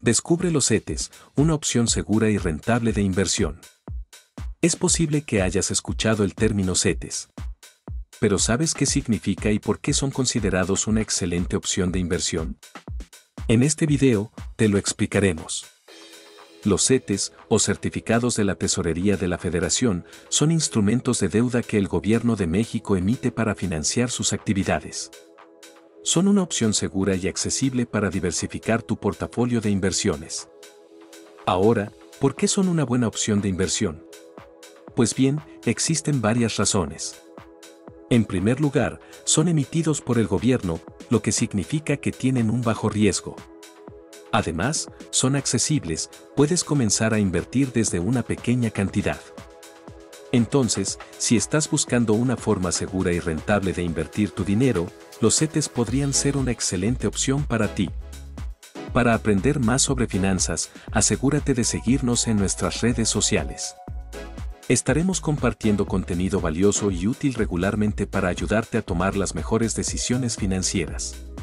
Descubre los CETES, una opción segura y rentable de inversión. Es posible que hayas escuchado el término CETES. Pero ¿sabes qué significa y por qué son considerados una excelente opción de inversión? En este video, te lo explicaremos. Los CETES, o certificados de la Tesorería de la Federación, son instrumentos de deuda que el Gobierno de México emite para financiar sus actividades. Son una opción segura y accesible para diversificar tu portafolio de inversiones. Ahora, ¿por qué son una buena opción de inversión? Pues bien, existen varias razones. En primer lugar, son emitidos por el gobierno, lo que significa que tienen un bajo riesgo. Además, son accesibles, puedes comenzar a invertir desde una pequeña cantidad. Entonces, si estás buscando una forma segura y rentable de invertir tu dinero, los CETES podrían ser una excelente opción para ti. Para aprender más sobre finanzas, asegúrate de seguirnos en nuestras redes sociales. Estaremos compartiendo contenido valioso y útil regularmente para ayudarte a tomar las mejores decisiones financieras.